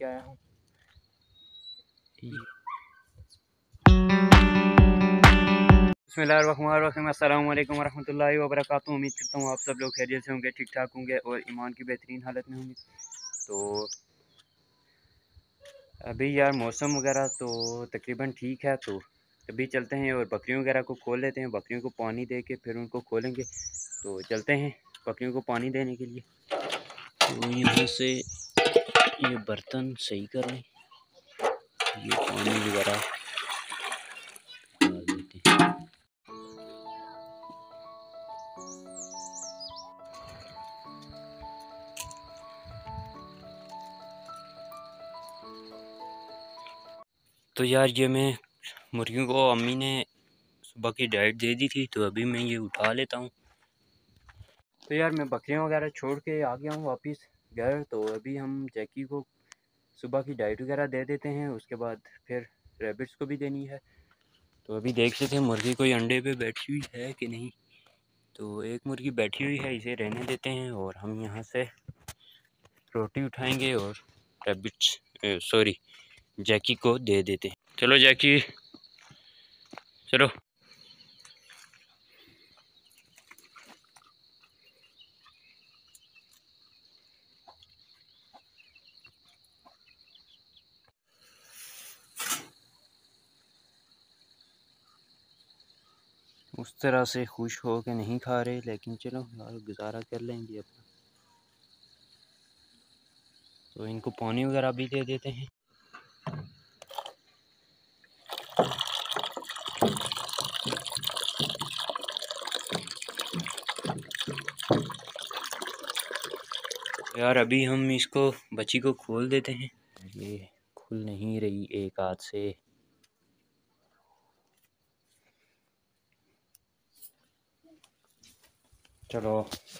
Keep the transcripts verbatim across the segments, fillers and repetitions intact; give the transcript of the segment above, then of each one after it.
लेके आया हूँ। बिस्मिल्लाहिर्रहमानिर्रहीम, अस्सलाम वालेकुम वरहमतुल्लाहि वबरकातुहू। उम्मीद करता हूँ आप सब लोग खैरियत से होंगे, ठीक ठाक होंगे और ईमान की बेहतरीन हालत में होंगे। तो अभी यार मौसम वगैरह तो तकरीबन ठीक है, तो अभी चलते हैं और बकरियों वगैरह को खोल लेते हैं। बकरियों को पानी दे के फिर उनको खोलेंगे। तो चलते हैं बकरियों को पानी देने के लिए। तो यहाँ से ये बर्तन सही करें, ये पानी वगैरह डाल देते हैं। तो यार ये मैं मुर्गियों को अम्मी ने सुबह की डाइट दे दी थी, तो अभी मैं ये उठा लेता हूँ। तो यार मैं बकरियाँ वगैरह छोड़ के आ गया हूँ वापस घर। तो अभी हम जैकी को सुबह की डाइट वगैरह दे देते हैं, उसके बाद फिर रैबिट्स को भी देनी है। तो अभी देख लेते हैं मुर्गी कोई अंडे पे बैठी हुई है कि नहीं। तो एक मुर्गी बैठी हुई है, इसे रहने देते हैं और हम यहाँ से रोटी उठाएंगे और रैबिट्स सॉरी जैकी को दे देते हैं। चलो जैकी चलो। उस तरह से खुश हो के नहीं खा रहे, लेकिन चलो यार गुजारा कर लेंगे अपना। तो इनको पानी वगैरह भी दे देते हैं। यार अभी हम इसको बच्ची को खोल देते हैं। ये खुल नहीं रही एक हाथ से। चलो।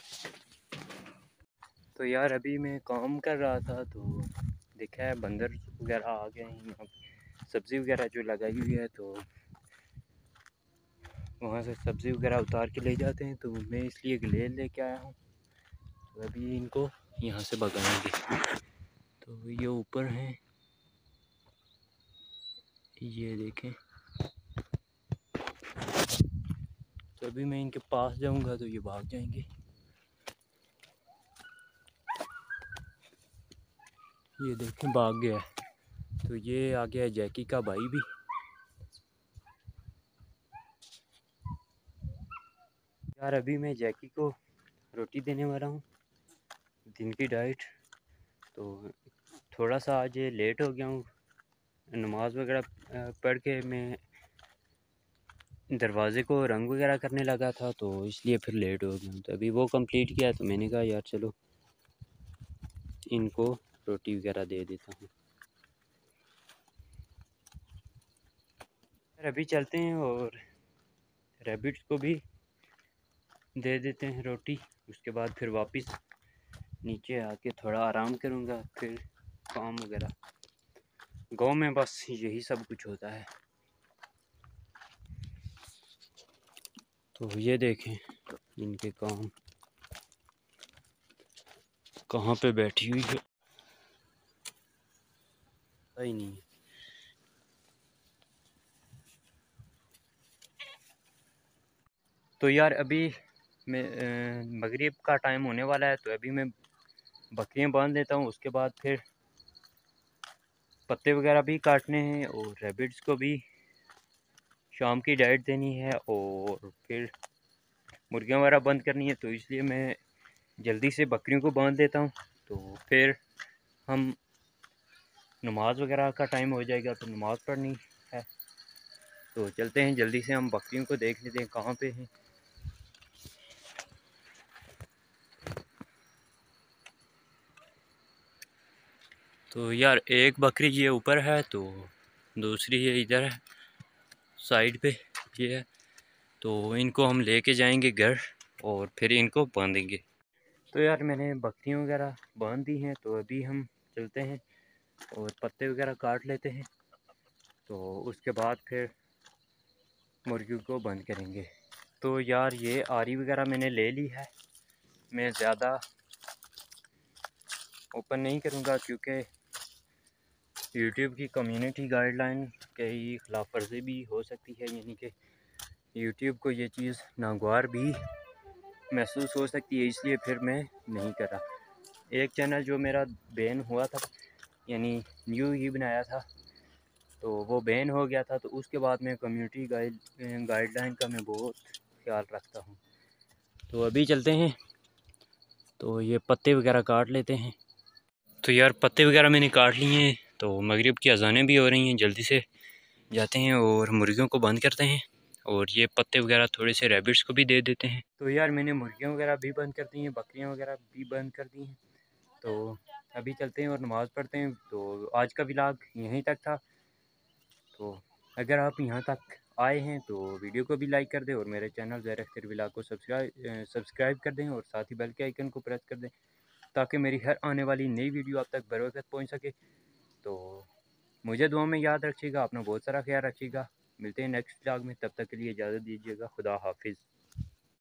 तो यार अभी मैं काम कर रहा था, तो देखा है बंदर वगैरह आ गए हैं यहाँ। सब्ज़ी वगैरह जो लगाई हुई है, तो वहाँ से सब्ज़ी वगैरह उतार के ले जाते हैं। तो मैं इसलिए ग्लेल लेके आया हूँ। तो अभी इनको यहाँ से भगाएंगे। तो ये ऊपर हैं, ये देखें। तो अभी मैं इनके पास जाऊँगा तो ये भाग जाएंगे। ये देखें भाग गया है। तो ये आ गया है जैकी का भाई भी। यार अभी मैं जैकी को रोटी देने वाला हूँ, दिन की डाइट। तो थोड़ा सा आज लेट हो गया हूँ, नमाज वगैरह पढ़ के मैं दरवाज़े को रंग वगैरह करने लगा था, तो इसलिए फिर लेट हो गया। तो अभी वो कंप्लीट किया, तो मैंने कहा यार चलो इनको रोटी वगैरह दे देता हूँ। यार अभी चलते हैं और रैबिट्स को भी दे देते हैं रोटी। उसके बाद फिर वापस नीचे आके थोड़ा आराम करूँगा, फिर काम वगैरह। गाँव में बस यही सब कुछ होता है। तो ये देखें इनके काम कहाँ पे बैठी हुई है, पता ही नहीं। तो यार अभी मैं मगरिब का टाइम होने वाला है, तो अभी मैं बकरियां बांध देता हूँ। उसके बाद फिर पत्ते वगैरह भी काटने हैं और रैबिट्स को भी शाम की डाइट देनी है और फिर मुर्गियां वगैरह बंद करनी है। तो इसलिए मैं जल्दी से बकरियों को बांध देता हूँ। तो फिर हम नमाज वगैरह का टाइम हो जाएगा, तो नमाज़ पढ़नी है। तो चलते हैं जल्दी से, हम बकरियों को देख लेते हैं कहाँ पे हैं। तो यार एक बकरी ये ऊपर है, तो दूसरी ये इधर है साइड पे ये है। तो इनको हम लेके जाएंगे घर और फिर इनको बांधेंगे। तो यार मैंने बकरियां वगैरह बांध दी हैं, तो अभी हम चलते हैं और पत्ते वगैरह काट लेते हैं। तो उसके बाद फिर मुर्गियों को बंद करेंगे। तो यार ये आरी वगैरह मैंने ले ली है। मैं ज़्यादा ओपन नहीं करूँगा, क्योंकि यूट्यूब की कम्युनिटी गाइडलाइन के ही खिलाफ वर्जी भी हो सकती है, यानी कि यूट्यूब को ये चीज़ नागवार भी महसूस हो सकती है, इसलिए फिर मैं नहीं कर रहा। एक चैनल जो मेरा बैन हुआ था, यानी न्यू ही बनाया था, तो वो बैन हो गया था, तो उसके बाद मैं कम्युनिटी गाइड गाइडलाइन का मैं बहुत ख्याल रखता हूँ। तो अभी चलते हैं, तो ये पत्ते वगैरह काट लेते हैं। तो यार पत्ते वगैरह मैंने काट लिए हैं, तो मगरिब की अज़ानें भी हो रही हैं, जल्दी से जाते हैं और मुर्गियों को बंद करते हैं, और ये पत्ते वगैरह थोड़े से रैबिट्स को भी दे देते हैं। तो यार मैंने मुर्गियाँ वगैरह भी बंद कर दी हैं, बकरियाँ वगैरह भी बंद कर दी हैं। तो अभी चलते हैं और नमाज़ पढ़ते हैं। तो आज का व्लॉग यहीं तक था। तो अगर आप यहाँ तक आए हैं तो वीडियो को भी लाइक कर दें और मेरे चैनल ज़ैर अख्तर व्लॉग को सब्सक्राइब सब्सक्राइब कर दें, और साथ ही बेल के आइकन को प्रेस कर दें, ताकि मेरी हर आने वाली नई वीडियो आप तक बर वक्त पहुँच सके। तो मुझे दुआ में याद रखिएगा, अपना बहुत सारा ख्याल रखिएगा। मिलते हैं नेक्स्ट व्लॉग में, तब तक के लिए इजाज़त दीजिएगा। खुदा हाफिज़।